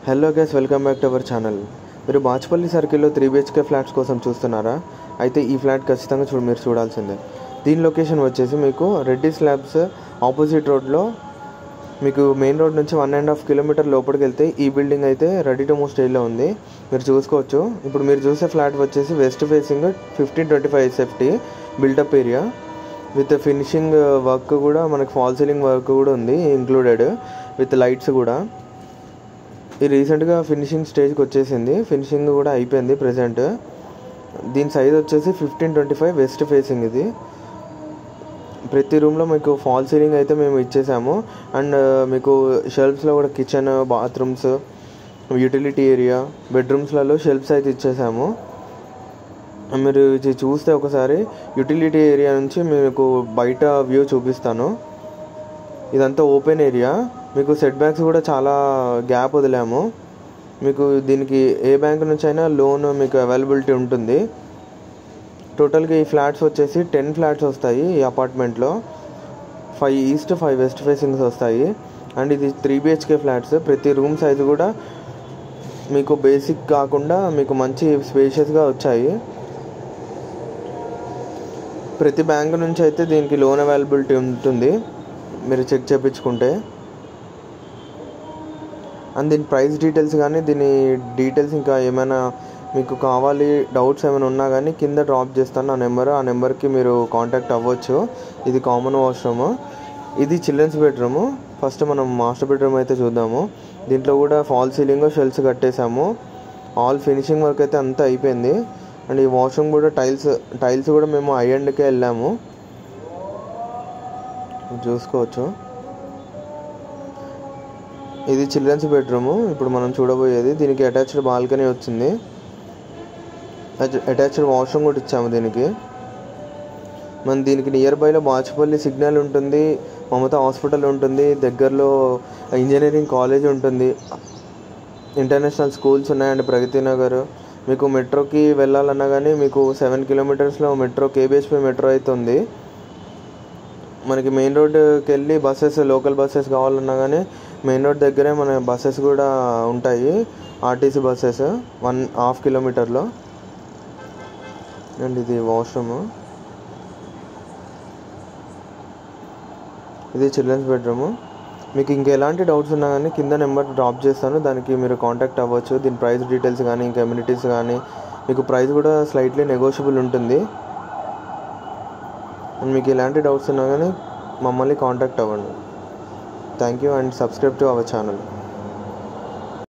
Hello guys, welcome back to our channel. మీరు బాచ్పల్లి సర్కిల్లో 3 BHK flats కోసం చూస్తున్నారా? అయితే ఈ ఫ్లాట్ ఖచ్చితంగా మీరు చూడాల్సిందే. దీని లొకేషన్ వచ్చేసి మీకు రెడ్డి స్లాబ్స్ ఆపోజిట్ రోడ్లో, మీకు మెయిన్ రోడ్ నుంచి 1.5 కిలోమీటర్ లోపలికి వెళ్తే ఈ బిల్డింగ్ అయితే రెడీ టు మూవ్ స్టేజ్లో ఉంది. మీరు చూసుకోవచ్చు. ఇప్పుడు మీరు చూసే ఫ్లాట్ వచ్చేసి west facing 1525 SFT buildup area with finishing work కూడా, మనకి ఫాల్ సీలింగ్ వర్క్ కూడా ఉంది ఇంక్లూడెడ్ విత్ లైట్స్ కూడా. ఇది రీసెంట్గా ఫినిషింగ్ స్టేజ్కి వచ్చేసింది, ఫినిషింగ్ కూడా అయిపోయింది ప్రజెంట్. దీని సైజ్ వచ్చేసి 1525 వెస్ట్ ఫేసింగ్. ఇది ప్రతి రూమ్లో మీకు ఫాల్ సీలింగ్ అయితే మేము ఇచ్చేసాము. అండ్ మీకు షెల్ఫ్స్లో కూడా కిచెన్, బాత్రూమ్స్, యూటిలిటీ ఏరియా, బెడ్రూమ్స్లలో షెల్ఫ్స్ అయితే ఇచ్చేసాము. మీరు ఇది చూస్తే ఒకసారి యూటిలిటీ ఏరియా నుంచి మీకు బయట వ్యూ చూపిస్తాను. ఇదంతా ఓపెన్ ఏరియా. మీకు సెట్ బ్యాక్స్ కూడా చాలా గ్యాప్ వదిలాము. మీకు దీనికి ఏ బ్యాంక్ నుంచి అయినా లోన్ మీకు అవైలబిలిటీ ఉంటుంది. టోటల్గా ఈ ఫ్లాట్స్ వచ్చేసి 10 ఫ్లాట్స్ వస్తాయి ఈ అపార్ట్మెంట్లో. 5 ఈస్ట్ 5 వెస్ట్ ఫేసింగ్స్ వస్తాయి. అండ్ ఇది 3 BHK ఫ్లాట్స్. ప్రతి రూమ్ సైజు కూడా మీకు బేసిక్ కాకుండా మీకు మంచి స్పేషియస్గా వచ్చాయి. ప్రతి బ్యాంక్ నుంచి అయితే దీనికి లోన్ అవైలబిలిటీ ఉంటుంది, మీరు చెక్ చేయించుకుంటే. అండ్ దీని ప్రైస్ డీటెయిల్స్ కానీ, దీని డీటెయిల్స్ ఇంకా ఏమైనా మీకు కావాలి, డౌట్స్ ఏమైనా ఉన్నా కానీ కింద డ్రాప్ చేస్తాను ఆ నెంబర్కి మీరు కాంటాక్ట్ అవ్వచ్చు. ఇది కామన్ వాష్రూమ్, ఇది చిల్డ్రన్స్ బెడ్రూమ్. ఫస్ట్ మనం మాస్టర్ బెడ్రూమ్ అయితే చూద్దాము. దీంట్లో కూడా ఫాల్ సీలింగ్, షెల్ఫ్స్ కట్టేసాము. ఆల్ ఫినిషింగ్ వర్క్ అయితే అంతా అయిపోయింది. అండ్ ఈ వాష్రూమ్ కూడా టైల్స్ కూడా మేము ఐఎండ్కే వెళ్ళాము, చూసుకోవచ్చు. ఇది చిల్డ్రన్స్ బెడ్రూమ్ ఇప్పుడు మనం చూడబోయేది. దీనికి అటాచ్డ్ బాల్కనీ వచ్చింది, అటాచ్డ్ వాష్రూమ్ కూడా ఇచ్చాము దీనికి. దీనికి నియర్ బైలో బాచ్పల్లి సిగ్నల్ ఉంటుంది, మమతా హాస్పిటల్ ఉంటుంది, దగ్గరలో ఇంజనీరింగ్ కాలేజ్ ఉంటుంది, ఇంటర్నేషనల్ స్కూల్స్ ఉన్నాయండి, ప్రగతి నగర్. మీకు మెట్రోకి వెళ్ళాలన్నా కానీ మీకు 7 కిలోమీటర్స్లో మెట్రో, KBHP మెట్రో అయితే ఉంది. మనకి మెయిన్ రోడ్కి వెళ్ళి బస్సెస్, లోకల్ బస్సెస్ కావాలన్నా కానీ మెయిన్ రోడ్ దగ్గరే మన బస్సెస్ కూడా ఉంటాయి, RTC బస్సెస్ 1.5 కిలోమీటర్లో. అండ్ ఇది వాష్రూమ్, ఇది చిల్డ్రన్స్ బెడ్రూమ్. మీకు ఇంకా ఎలాంటి డౌట్స్ ఉన్నా కానీ కింద నెంబర్ డ్రాప్ చేస్తాను, దానికి మీరు కాంటాక్ట్ అవ్వచ్చు. దీని ప్రైస్ డీటెయిల్స్ కానీ, ఇంకా అమ్యూనిటీస్ కానీ, మీకు ప్రైస్ కూడా స్లైట్లీ నెగోషియబుల్ ఉంటుంది. అండ్ మీకు ఎలాంటి డౌట్స్ ఉన్నా కానీ మమ్మల్ని కాంటాక్ట్ అవ్వండి. Thank you and subscribe to our channel.